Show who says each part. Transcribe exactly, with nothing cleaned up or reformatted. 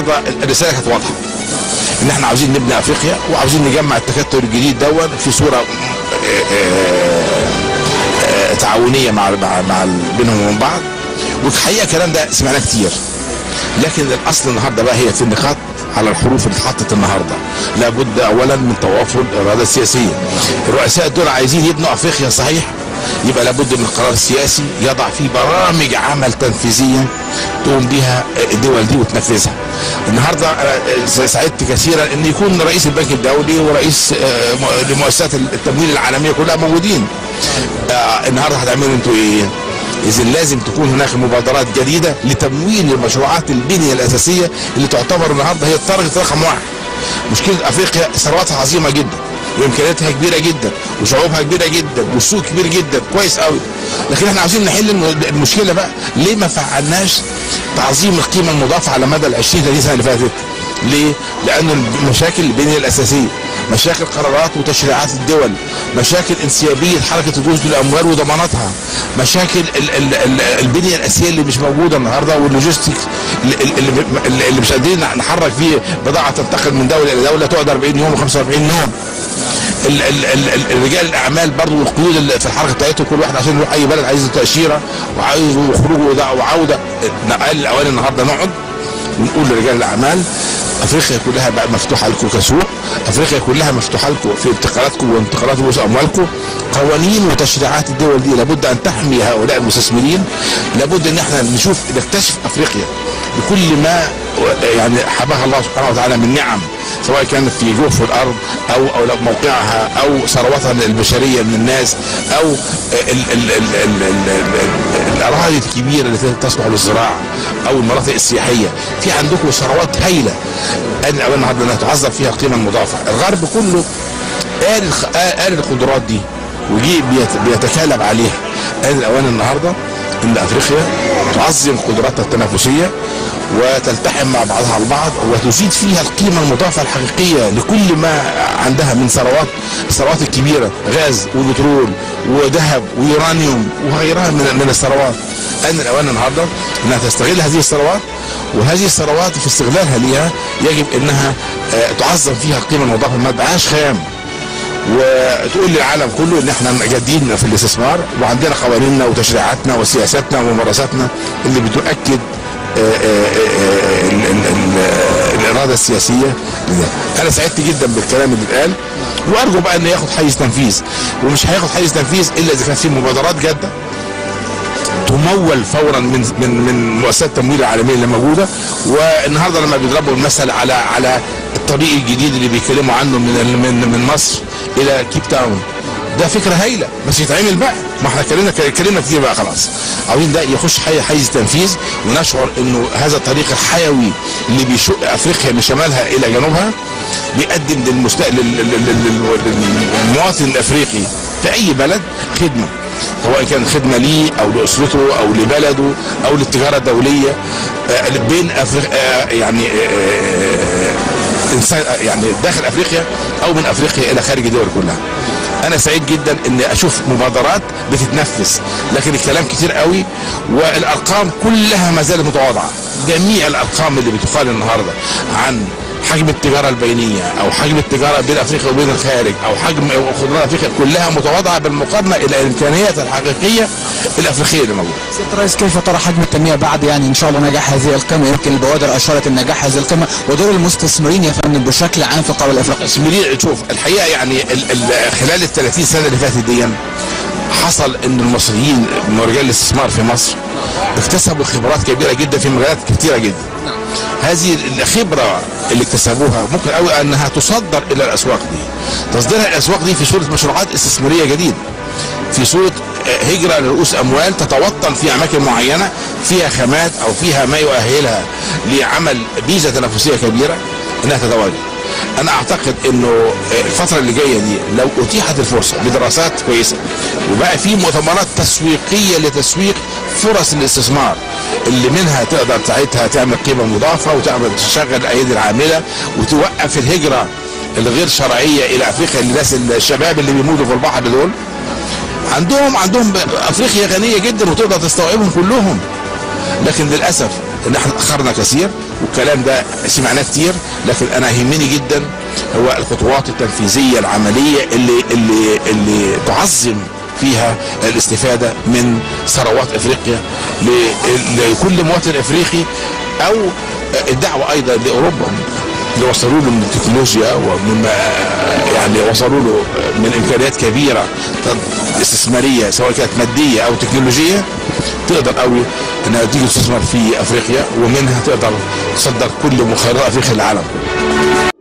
Speaker 1: النهارده الرساله كانت واضحه ان احنا عاوزين نبني افريقيا وعاوزين نجمع التكتل الجديد دون في صوره تعاونيه مع مع بينهم وبين بعض. والحقيقه الكلام ده سمعناه كتير، لكن الاصل النهارده بقى هي في النقاط على الحروف اللي اتحطت النهارده. لابد اولا من توافر الاراده السياسيه. الرؤساء دول عايزين يبنوا افريقيا صحيح، يبقى لابد من القرار السياسي يضع فيه برامج عمل تنفيذيه تقوم بها الدول دي وتنفذها. النهارده سعدت كثيرا ان يكون رئيس البنك الدولي ورئيس لمؤسسات التمويل العالميه كلها موجودين. النهارده هتعملوا انتوا ايه؟ إذا لازم تكون هناك مبادرات جديده لتمويل المشروعات البنيه الاساسيه اللي تعتبر النهارده هي التارجت رقم واحد. مشكله افريقيا ثرواتها عظيمه جدا وامكانياتها كبيره جدا وشعوبها كبيره جدا والسوق كبير جدا كويس قوي، لكن احنا عاوزين نحل المشكله بقى. ليه ما فعلناش تعظيم القيمه المضافه على مدى ال عشرين ثلاثين سنه اللي فاتت؟ ليه؟ لأن المشاكل البنية الأساسية، مشاكل قرارات وتشريعات الدول، مشاكل انسيابية حركة الدروس بالأموال وضماناتها، مشاكل ال ال ال البنية الأساسية اللي مش موجودة النهارده، واللوجيستيك اللي, اللي مش قادرين نحرك فيه بضاعة تنتقل من دولة إلى دولة تقعد أربعين يوم وخمسة وأربعين يوم. ال ال ال رجال الأعمال برضه والقيود اللي في الحركة بتاعتهم، كل واحد عشان يروح أي بلد عايز تأشيرة وعايز خروج وعودة. قال الأوان النهارده نقعد ونقول لرجال الاعمال افريقيا كلها بقى مفتوحه لكم كسوق، افريقيا كلها مفتوحه لكم في انتقالاتكم وانتقالات رؤوس اموالكم. قوانين وتشريعات الدول دي لابد ان تحمي هؤلاء المستثمرين. لابد ان احنا نشوف نكتشف افريقيا بكل ما يعني حباها الله سبحانه وتعالى من نعم، سواء كانت في جوف الارض او او موقعها او ثرواتها البشريه من الناس او ال ال ال ال ال ال الاراضي الكبيره التي تصلح للزراعه او المناطق السياحيه. في عندكم ثروات هائله ان النهارده انها تعظم فيها القيمه المضافه. الغرب كله قال قال القدرات دي وجي بيتكالب عليها. قال الاوان النهارده ان افريقيا تعظم قدراتها التنافسيه وتلتحم مع بعضها البعض وتزيد فيها القيمه المضافه الحقيقيه لكل ما عندها من ثروات، الثروات الكبيره، غاز وبترول وذهب ويورانيوم وغيرها من من الثروات. ان الاوان النهارده انها تستغل هذه الثروات، وهذه الثروات في استغلالها ليها يجب انها تعظم فيها القيمه المضافه، ما تبقاش خام وتقول للعالم كله ان احنا جادين في الاستثمار وعندنا قوانيننا وتشريعاتنا وسياساتنا وممارساتنا اللي بتؤكد الاراده السياسيه. انا سعدت جدا بالكلام اللي اتقال، وارجو بقى انه ياخد حيز تنفيذ، ومش هياخد حيز تنفيذ الا اذا كان في مبادرات جاده تمول فورا من من من مؤسسات التمويل العالميه اللي موجوده. والنهارده لما بيضربوا المثل على على الطريق الجديد اللي بيتكلموا عنه من من من مصر الى كيب تاون، ده فكره هايله بس يتعمل بقى. ما احنا اتكلمنا اتكلمنا كتير بقى خلاص. عاوزين ده يخش حيز تنفيذ ونشعر انه هذا الطريق الحيوي اللي بيشق افريقيا من شمالها الى جنوبها بيقدم للمستقبل للمواطن الافريقي في اي بلد خدمه، سواء كان خدمه ليه او لاسرته او لبلده او للتجاره الدوليه بين افريقيا يعني انسان يعني داخل افريقيا او من افريقيا الى خارج الدول كلها. انا سعيد جدا ان اشوف مبادرات بتتنفذ، لكن الكلام كتير قوي والارقام كلها ما زالت متواضعه. جميع الارقام اللي بتقال النهارده عن حجم التجاره البينيه او حجم التجاره بين افريقيا وبين الخارج او حجم خضروات افريقيا كلها متواضعه بالمقارنه الى الامكانيات الحقيقيه الافريقيه اللي موجوده.
Speaker 2: سياده الرئيس، كيف ترى حجم التنميه بعد يعني ان شاء الله نجاح هذه القمه؟ يمكن البوادر اشارت النجاح هذه القمه ودور المستثمرين يا فندم بشكل عام في القاره الافريقيه.
Speaker 1: المستثمرين شوف الحقيقه يعني ال ال خلال ال ثلاثين سنه اللي فاتت دي حصل ان المصريين من رجال الاستثمار في مصر اكتسبوا خبرات كبيره جدا في مجالات كثيره جدا. هذه الخبره اللي اكتسبوها ممكن قوي انها تصدر الى الاسواق دي. تصديرها الى الاسواق دي في صوره مشروعات استثماريه جديده، في صوره هجره لرؤوس اموال تتوطن في اماكن معينه فيها خامات او فيها ما يؤهلها لعمل ميزه تنافسيه كبيره انها تتواجد. انا اعتقد انه الفتره اللي جايه دي لو اتيحت الفرصه بدراسات كويسه وبقى في مؤتمرات تسويقيه لتسويق فرص الاستثمار اللي منها تقدر ساعتها تعمل قيمه مضافه وتعمل تشغل الايدي العامله وتوقف الهجره الغير شرعيه الى افريقيا. الناس الشباب اللي بيموتوا في البحر دول عندهم عندهم افريقيا غنيه جدا وتقدر تستوعبهم كلهم، لكن للاسف ان احنا اتاخرنا كثير والكلام ده سمعناه كتير، لكن انا يهمني جدا هو الخطوات التنفيذيه العمليه اللي اللي اللي تعظم فيها الاستفاده من ثروات افريقيا لكل مواطن افريقي، او الدعوه ايضا لاوروبا اللي وصلوا له من التكنولوجيا ومما يعني وصلوا له من امكانيات كبيره استثماريه سواء كانت ماديه او تكنولوجيه، تقدر قوي انها تيجي تستثمر في افريقيا، ومنها تقدر تصدر كل مخيرات افريقيا للعالم.